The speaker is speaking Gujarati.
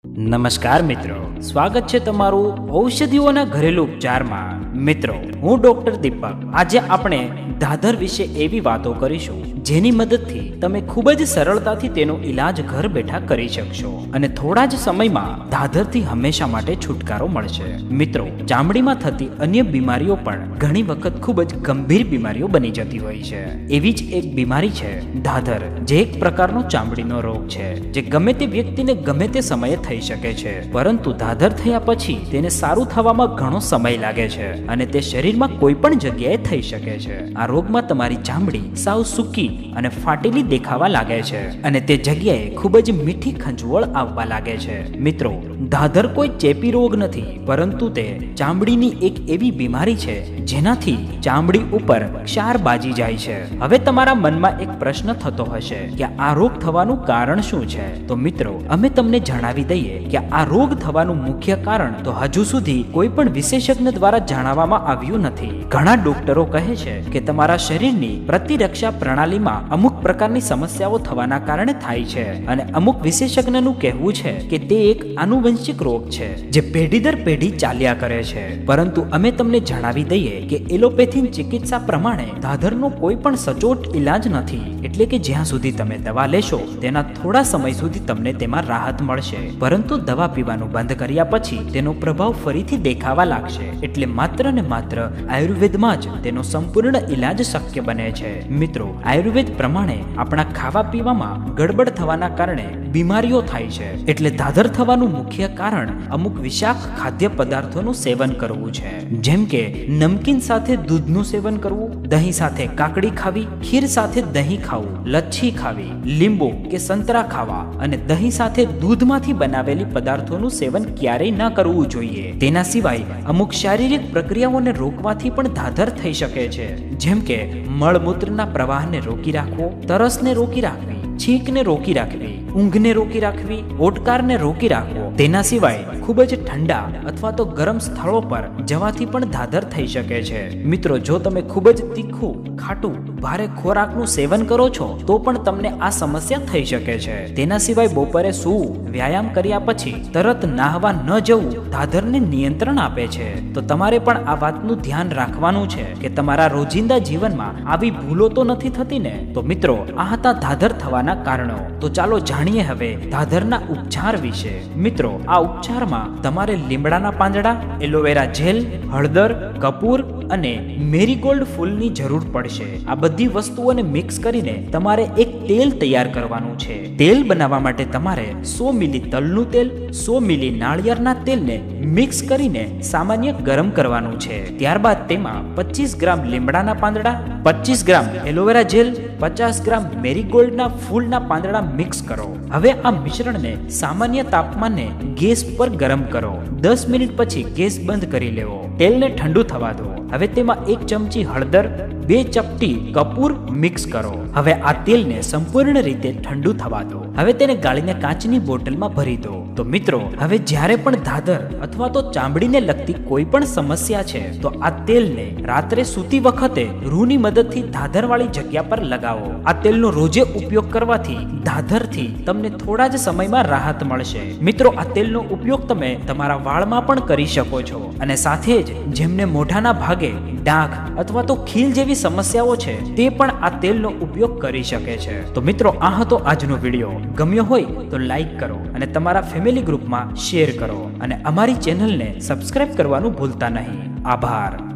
નમસ્કાર મિત્રો, સ્વાગત છે તમારું ઔષધિઓના ઘરેલું ઉપચારમાં. મિત્રો, હું ડોક્ટર દીપક. આજે આપણે દાદર વિશે એવી વાતો કરીશું જેની મદદથી તમે ખૂબ જ સરળતાથી તેનો ઈલાજ ઘર બેઠા કરી શકશો અને થોડા જ સમયમાં દાદરથી હંમેશા માટે છુટકારો મળશે. મિત્રો, ચામડીમાં થતી અન્ય બીમારીઓ પણ ઘણી વખત ખૂબ જ ગંભીર બીમારીઓ બની જતી હોય છે. એવી જ એક બીમારી છે દાદર, જે એક પ્રકારનો ચામડીનો રોગ છે જે ગમે તે વ્યક્તિને ગમે તે સમયે થઈ શકે છે. પરંતુ દાદર થયા પછી તેને સારું થવામાં ઘણો સમય લાગે છે અને તે શરીરમાં કોઈ પણ જગ્યાએ થઈ શકે છે. આ રોગમાં તમારી ચામડી સાવ સૂકી અને ફાટેલી દેખાવા લાગે છે અને તે જગ્યાએ ખૂબ જ મીઠી ખંજવળ આવવા લાગે છે. મિત્રો, દાદર કોઈ ચેપી રોગ નથી, પરંતુ તે ચામડીની એક એવી બીમારી છે જેનાથી ચામડી ઉપર ક્ષાર બાજી જાય છે. હવે તમારા મનમાં એક પ્રશ્ન થતો હશે કે આ રોગ થવાનું કારણ શું છે? તો મિત્રો, અમે તમને જણાવી દઈએ કે આ રોગ થવાનું મુખ્ય કારણ તો હજુ સુધી કોઈ પણ વિશેષજ્ઞ દ્વારા જણાવવામાં આવ્યું નથી. ઘણા ડોક્ટરો કહે છે કે તમારા શરીરની પ્રતિરક્ષા પ્રણાલીમાં અમુક પ્રકારની સમસ્યાઓ થવાના કારણે થાય છે અને અમુક વિશેષજ્ઞનું કહેવું છે કે તે એક આનુવંશિક રોગ છે જે પેઢી દર પેઢી ચાલ્યા કરે છે. પરંતુ અમે તમને જણાવી દઈએ કે એલોપેથી ચિકિત્સા પ્રમાણે દાદરનો કોઈ પણ સચોટ ઈલાજ નથી. એટલે કે જ્યાં સુધી તમે દવા લેશો તેના થોડા સમય સુધી તમને તેમાં રાહત મળશે, પરંતુ દવા પીવાનું બંધ કર્યા પછી તેનો પ્રભાવ ફરીથી દેખાવા લાગશે. એટલે માત્ર ને માત્ર આયુર્વેદમાં જ તેનો સંપૂર્ણ ઈલાજ શક્ય બને છે. મિત્રો, આયુર્વેદ પ્રમાણે આપણા ખાવા પીવામાં ગડબડ થવાના કારણે બીમારીઓ થાય છે. એટલે દાદર થવાનું મુખ્ય કારણ અમુક વિષાક્ત ખાદ્ય પદાર્થોનું સેવન કરવું છે, જેમ કે નમકીન સાથે દૂધનું સેવન કરવું, દહીં સાથે કાકડી ખાવી, ખીર સાથે દહીં ખાવું, લચ્છી ખાવી, લીંબુ કે સંતરા ખાવા અને દહીં સાથે દૂધમાંથી બનાવેલી પદાર્થોનું સેવન ક્યારેય ન કરવું જોઈએ. તેના સિવાય અમુક શારીરિક પ્રક્રિયાઓને રોકવાથી પણ દાદર થઈ શકે છે, જેમ કે મળમૂત્રના પ્રવાહને રોકી રાખવો, તરસને રોકી રાખવી, છીંકને રોકી રાખવી, ઊંઘને રોકી રાખવી, ઓટકારને રોકી રાખવો. તેના સિવાય ખૂબ જ ઠંડા અથવા તો ગરમ સ્થળો પર જવાથી પણ દાદર થઈ શકે છે. મિત્રો, જો તમે ખૂબ જ તીખું, ખાટું, ભારે ખોરાકનું સેવન કરો છો તો પણ તમને આ સમસ્યા થઈ શકે છે. તેના સિવાય બપોરે સૂવું, વ્યાયામ કર્યા પછી તરત નાહવા ન જવું દાદરને નિયંત્રણ આપે છે. તો તમારે પણ આ વાતનું ધ્યાન રાખવાનું છે કે તમારા રોજિંદા જીવનમાં આવી ભૂલો તો નથી થતી ને? તો મિત્રો, આ હતા દાદર થવાના કારણો. તો ચાલો જાણીએ હવે દાદરના ઉપચાર વિશે. મિત્રો, આ ઉપચારમાં તમારે લીમડાના પાંદડા, એલોવેરા જેલ, હળદર, કપૂર અને મેરીગોલ્ડ ફૂલની જરૂર પડશે. આ બધી વસ્તુઓને મિક્સ કરીને તમારે એક તેલ તૈયાર કરવાનું છે. તેલ બનાવવા માટે તમારે 100 મિલી તલનું તેલ, 100 મિલી નાળિયેરના તેલને મિક્સ કરીને સામાન્ય ગરમ કરવાનું છે. ત્યારબાદ તેમાં 25 ગ્રામ લીમડાના પાંદડા, 25 ગ્રામ એલોવેરા જેલ, 50 ગ્રામ મેરીગોલ્ડના ફૂલના પાંદડા મિક્સ કરો. હવે આ મિશ્રણને સામાન્ય તાપમાને ગેસ પર ગરમ કરો. 10 મિનિટ પછી ગેસ બંધ કરી લેવો. તેલને ઠંડુ થવા દો. હવે તેમાં 1 ચમચી હળદર, 2 ચપટી કપૂર મિક્સ કરો. હવે આ તેલને સંપૂર્ણ રીતે ઠંડુ થવા દો. હવે તેને ગાળીને કાચની બોટલમાં ભરી દો. તો મિત્રો, હવે જ્યારે પણ દાદર અથવા તો ચામડીને લગતી કોઈ પણ સમસ્યા છે તો આ તેલને રાત્રે સૂતી વખતે રૂની મદદથી દાદરવાળી જગ્યા પર લગાવો. આ તેલનો રોજે ઉપયોગ કરવાથી દાદરથી તમને થોડા જ સમયમાં રાહત મળશે. મિત્રો, આ તેલનો ઉપયોગ તમે તમારા વાળમાં પણ કરી શકો છો અને સાથે જ જેમને મોઢાના ભાગે ડાઘ અથવા તો ખીલ જેવી સમસ્યાઓ છે તે પણ આ તેલનો ઉપયોગ કરી શકે છે. તો મિત્રો, આ હતો આજનો વિડીયો. ગમ્યો હોય તો લાઈક કરો અને તમારા ફેમિલી ગ્રુપમાં શેર કરો અને અમારી ચેનલને સબસ્ક્રાઇબ કરવાનું ભૂલતા નહીં. આભાર.